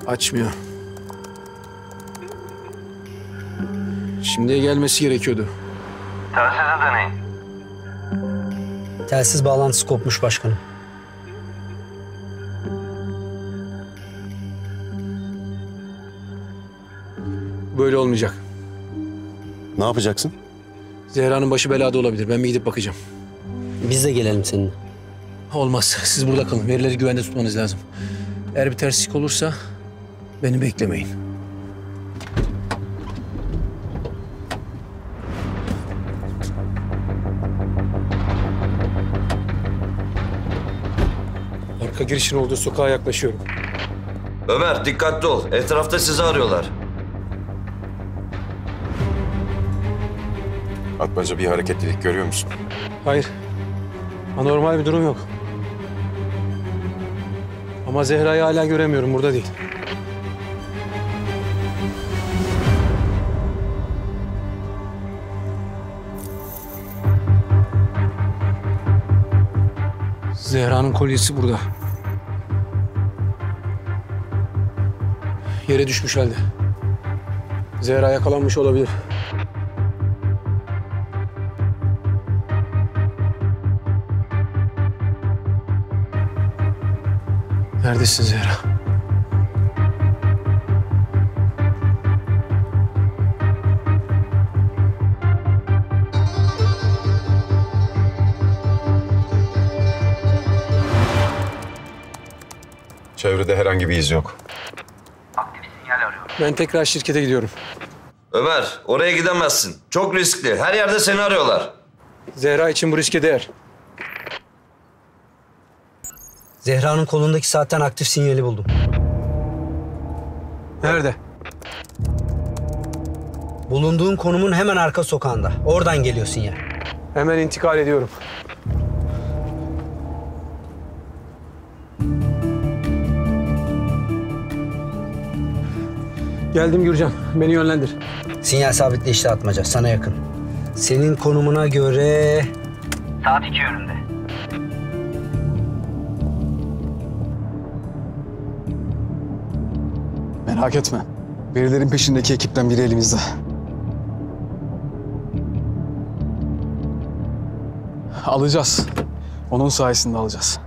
Açmıyor. Şimdiye gelmesi gerekiyordu. Telsizi deneyin. Telsiz bağlantısı kopmuş başkanım. Böyle olmayacak. Ne yapacaksın? Zehra'nın başı belada olabilir. Ben bir gidip bakacağım. Biz de gelelim seninle. Olmaz. Siz burada kalın. Verileri güvende tutmanız lazım. Eğer bir terslik olursa beni beklemeyin. Arka girişin olduğu sokağa yaklaşıyorum. Ömer dikkatli ol. Etrafta sizi arıyorlar. Atmaca bir hareketlilik görüyor musun? Hayır. Anormal bir durum yok. Ama Zehra'yı hala göremiyorum. Burada değil. Zehra'nın kolyesi burada. Yere düşmüş halde. Zehra yakalanmış olabilir. Neredesin Zehra? Çevrede herhangi bir iz yok. Aktif sinyal arıyor. Ben tekrar şirkete gidiyorum. Ömer oraya gidemezsin. Çok riskli. Her yerde seni arıyorlar. Zehra için bu riske değer. Zehra'nın kolundaki saatten aktif sinyali buldum. Nerede? Bulunduğun konumun hemen arka sokağında. Oradan geliyor sinyal. Hemen intikal ediyorum. Geldim Gürcan. Beni yönlendir. Sinyal sabitleşti Atmaca. Sana yakın. Senin konumuna göre... Saat 2 yönünde. Merak etme. Verilerin peşindeki ekipten biri elimizde. Alacağız. Onun sayesinde alacağız.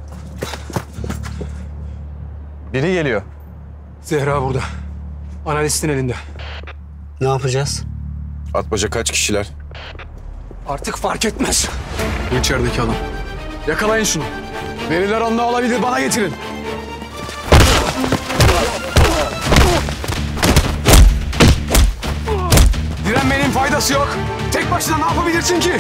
Biri geliyor. Zehra burada. Analistin elinde. Ne yapacağız? Atmaca kaç kişiler? Artık fark etmez. Bu içerideki adam. Yakalayın şunu. Veriler onda olabilir. Bana getirin. Direnmenin faydası yok. Tek başına ne yapabilirsin ki?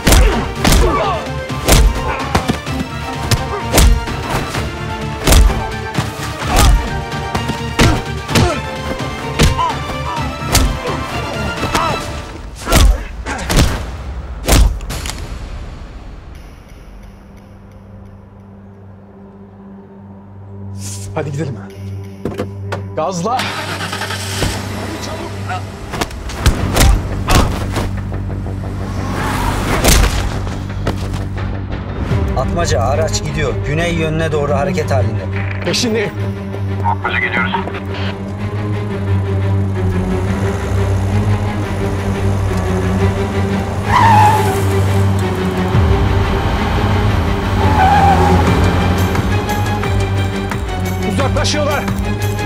Hadi gidelim. Gazla. Atmaca araç gidiyor. Güney yönüne doğru hareket halinde. Peşindeyim. Akbaş'a geliyoruz. Uzaklaşıyorlar.